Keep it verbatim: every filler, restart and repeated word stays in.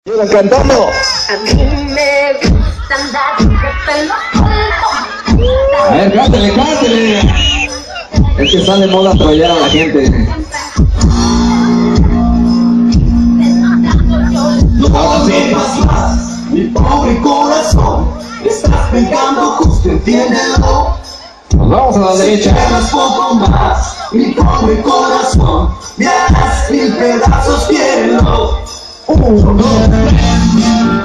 Sigan cantando. A mí me gusta andar de pelo suelto. A ver, cántale, cántale. Es que está de moda trollar a la gente. No más más, mi pobre corazón. Estás pegando justo, entiéndelo. Nos vamos a la derecha. Esperas poco más, mi pobre corazón. Me harás mil pedazos, cielo. Uh, no.